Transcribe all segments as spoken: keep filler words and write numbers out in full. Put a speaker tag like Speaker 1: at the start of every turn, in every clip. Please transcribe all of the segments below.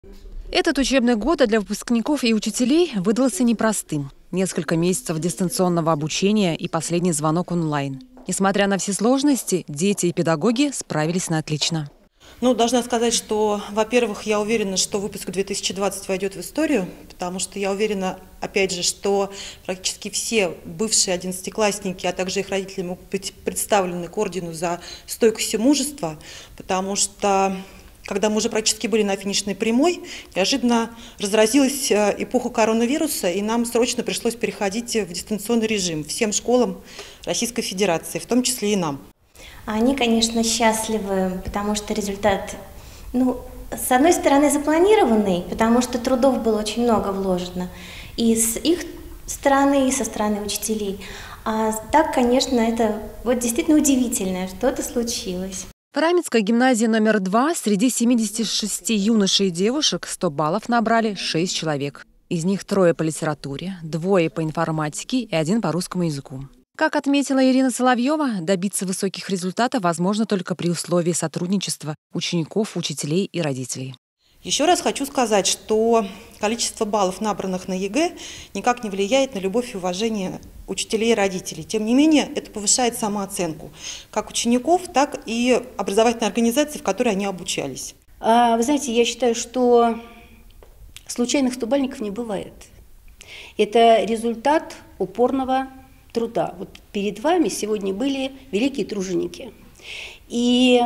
Speaker 1: Этот учебный год для выпускников и учителей выдался непростым. Несколько месяцев дистанционного обучения и последний звонок онлайн. Несмотря на все сложности, дети и педагоги справились на отлично.
Speaker 2: Ну, должна сказать, что, во-первых, я уверена, что выпуск две тысячи двадцать войдет в историю, потому что я уверена, опять же, что практически все бывшие одиннадцатиклассники, а также их родители могут быть представлены к ордену за стойкость и мужество, потому что, когда мы уже практически были на финишной прямой, неожиданно разразилась эпоха коронавируса, и нам срочно пришлось переходить в дистанционный режим всем школам Российской Федерации, в том числе и нам.
Speaker 3: Они, конечно, счастливы, потому что результат, ну, с одной стороны, запланированный, потому что трудов было очень много вложено и с их стороны, и со стороны учителей. А так, конечно, это вот действительно удивительно, что это случилось.
Speaker 1: В Раменской гимназии номер два среди семидесяти шести юношей и девушек сто баллов набрали шесть человек. Из них трое по литературе, двое по информатике и один по русскому языку. Как отметила Ирина Соловьева, добиться высоких результатов возможно только при условии сотрудничества учеников, учителей и родителей.
Speaker 2: Еще раз хочу сказать, что количество баллов, набранных на ЕГЭ, никак не влияет на любовь и уважение учителей и родителей. Тем не менее, это повышает самооценку как учеников, так и образовательной организации, в которой они обучались.
Speaker 4: А, вы знаете, я считаю, что случайных стобальников не бывает. Это результат упорного труда. Вот перед вами сегодня были великие труженики. И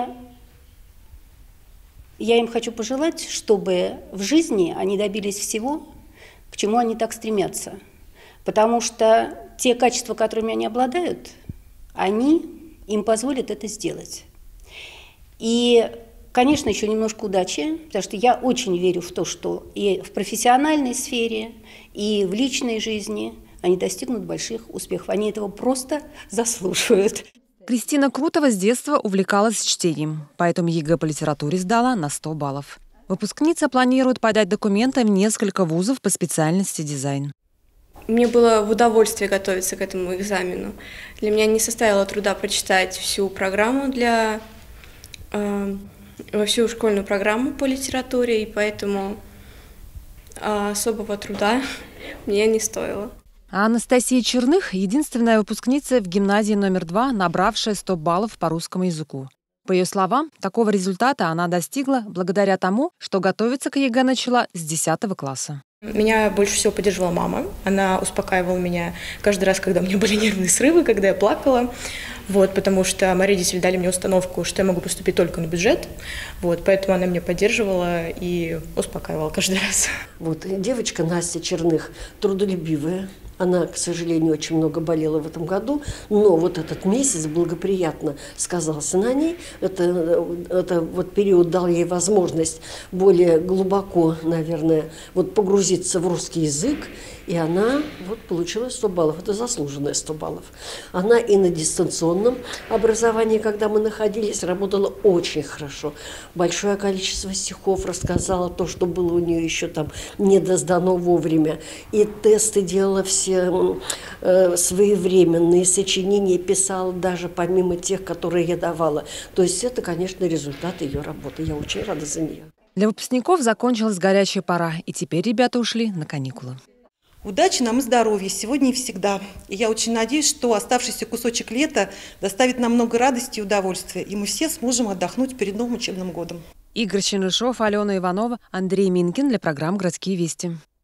Speaker 4: я им хочу пожелать, чтобы в жизни они добились всего, к чему они так стремятся. Потому что те качества, которыми они обладают, они им позволят это сделать. И, конечно, еще немножко удачи, потому что я очень верю в то, что и в профессиональной сфере, и в личной жизни они достигнут больших успехов. Они этого просто заслуживают.
Speaker 1: Кристина Крутова с детства увлекалась чтением, поэтому ЕГЭ по литературе сдала на сто баллов. Выпускница планирует подать документы в несколько вузов по специальности дизайн.
Speaker 5: Мне было в удовольствие готовиться к этому экзамену. Для меня не составило труда прочитать всю программу для э, всю школьную программу по литературе, и поэтому э, особого труда мне не стоило.
Speaker 1: А Анастасия Черных – единственная выпускница в гимназии номер два, набравшая сто баллов по русскому языку. По ее словам, такого результата она достигла благодаря тому, что готовиться к ЕГЭ начала с десятого класса.
Speaker 5: Меня больше всего поддерживала мама. Она успокаивала меня каждый раз, когда у меня были нервные срывы, когда я плакала. Вот, потому что мои родители дали мне установку, что я могу поступить только на бюджет. Вот, поэтому она меня поддерживала и успокаивала каждый раз.
Speaker 6: Вот, девочка Настя Черных трудолюбивая. Она, к сожалению, очень много болела в этом году, но вот этот месяц благоприятно сказался на ней. Это, это вот период дал ей возможность более глубоко, наверное, вот погрузиться в русский язык, и она вот получила сто баллов. Это заслуженные сто баллов. Она и на дистанционном образовании, когда мы находились, работала очень хорошо. Большое количество стихов рассказала, то, что было у нее еще там недосдано вовремя. И тесты делала все э, своевременные, сочинения писала даже помимо тех, которые я давала. То есть это, конечно, результат ее работы. Я очень рада за нее.
Speaker 1: Для выпускников закончилась горячая пора, и теперь ребята ушли на каникулы.
Speaker 2: Удачи нам и здоровья сегодня и всегда. И я очень надеюсь, что оставшийся кусочек лета доставит нам много радости и удовольствия, и мы все сможем отдохнуть перед новым учебным годом.
Speaker 1: Игорь Чернышов, Алена Иванова, Андрей Минкин для программы «Городские вести».